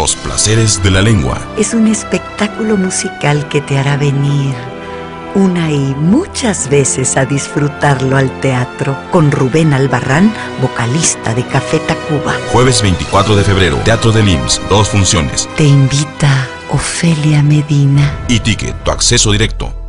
Los placeres de la lengua. Es un espectáculo musical que te hará venir una y muchas veces a disfrutarlo al teatro, con Rubén Albarrán, vocalista de Café Tacuba. Jueves 24 de febrero, Teatro del IMSS, 2 funciones. Te invita Ofelia Medina. Y Ticket, tu acceso directo.